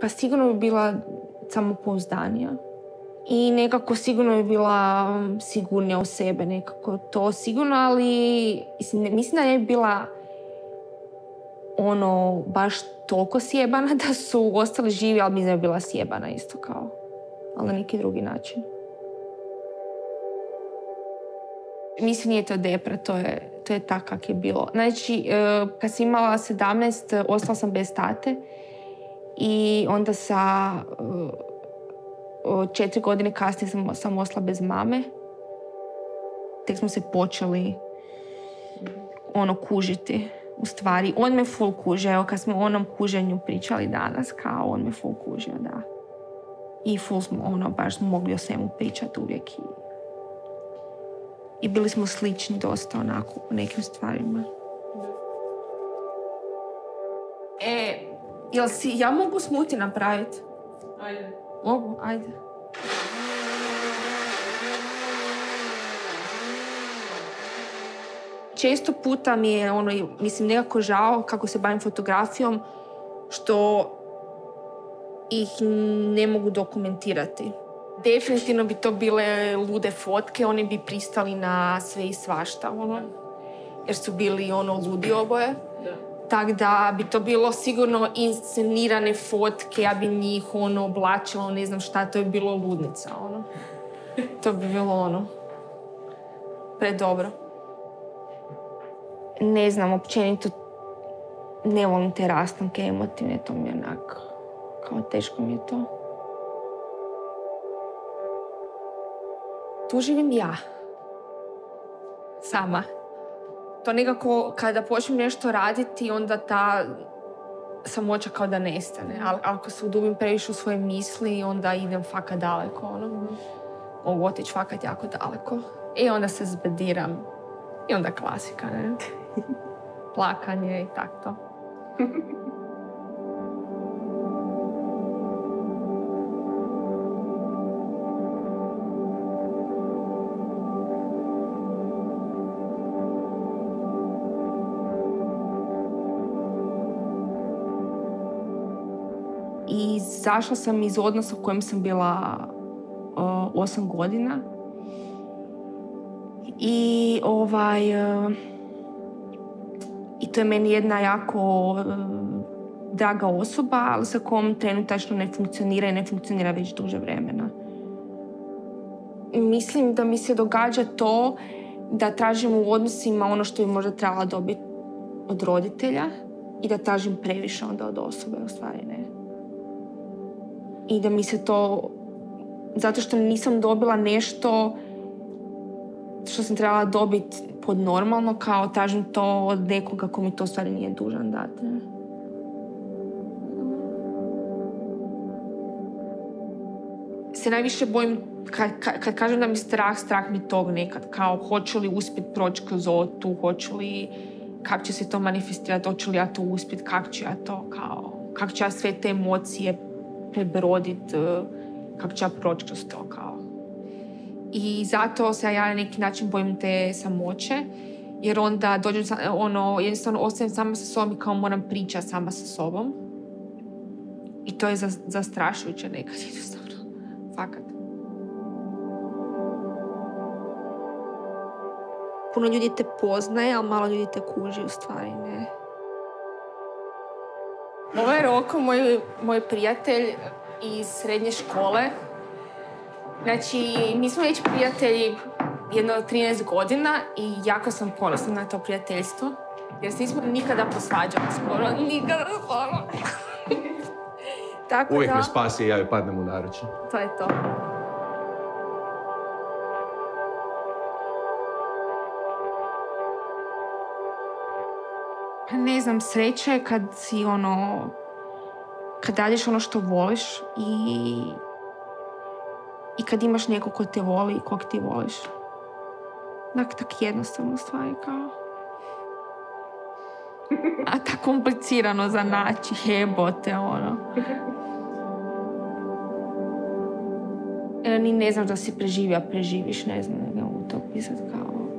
Pa sigurno bi bila samopouzdanija. I nekako sigurno bi bila sigurnija u sebe, nekako to sigurno, ali mislim da ne bi bila baš toliko sjebana da su ostali živi, ali mislim da bi bila sjebana isto kao, ali na neki drugi način. Mislim, nije to depra, to je tak kak je bilo. Znači, kad sam imala 17, ostala sam bez tate i onda sa 4 godine kasnije sam ostala bez mame. Tek smo se počeli kužiti. U stvari, on me full kuže. Evo, kad smo o onom kuženju pričali danas, kao on me full kužio, da. I full smo, baš smo mogli o svemu pričati uvijek. I bili smo slični dosta, onako, u nekim stvarima. Ja mogu smuti napraviti? Ajde. Mogu, ajde. Često puta mi je nekako žao kako se bavim fotografijom što ih ne mogu dokumentirati. Definitivno bi to bile lude fotke, oni bi pristali na sve i svašta, jer su bili ludi oboje. Tako da bi to bilo sigurno inscenirane fotke, ja bi njih oblačila, ne znam šta, to je bilo ludnica, To bi bilo predobro. Ne znam, općenito ne volim te rastanke emotivne, to mi je onako, kao teško mi je to. Tu živim ja. Sama. To nekako, kada počnem nešto raditi, onda ta samoća kao da nestane. Ali ako se udubim previše u svoje misli, onda idem fakat daleko, Mogu otići fakat jako daleko. I onda se zbediram. I onda klasika, ne? Plakanje i tako to. I izašla sam iz odnosa u kojem sam bila 8 godina. I to je meni jedna jako draga osoba, ali sa kojom trenutačno ne funkcionira i ne funkcionira već duže vremena. Mislim da mi se događa to da tražim u odnosima ono što bi možda trebala dobiti od roditelja i da tražim previše onda od osobe, u stvari ne. I da mi se to, zato što nisam dobila nešto što sam trebala dobiti pod normalno, kao tražim to od nekoga ko mi to stvari nije dužan dati. Ne? Se najviše bojim, kad kažem da mi strah mi tog nekad, kao hoću li uspjeti proći kroz tu, hoću li, kako će se to manifestirati, hoću li ja to uspjeti, kako ću ja to, kao, kako ću ja sve te emocije prebroditi, kako ću ja proći kroz to, kao. I zato se ja na neki način bojim te samoće, jer onda dođem, jednostavno ostajem sama sa sobom i kao moram pričati sama sa sobom. I to je zastrašujuće nekad, jednostavno. Fakat. Puno ljudi te poznaje, ali malo ljudi te kuži u stvari, ne. Ovo je Roko, moj prijatelj iz srednje škole. Znači, mi smo već prijatelji jedno 13 godina i jako sam ponosna na to prijateljstvo. Jer se nismo nikada posvađali skoro. Nikada skoro. Tako uvijek da, me spasi i ja joj padnem u naručje. to je to. Ne znam, sreća je kad si kad radiš ono što voliš i kad imaš neko ko te voli i kog ti voliš. Dakle, tak jednostavno stvari kao. A tako komplicirano za naći, jebote, Ni ne znaš da si preživio, a preživiš, ne znam, ne mogu to pisati kao.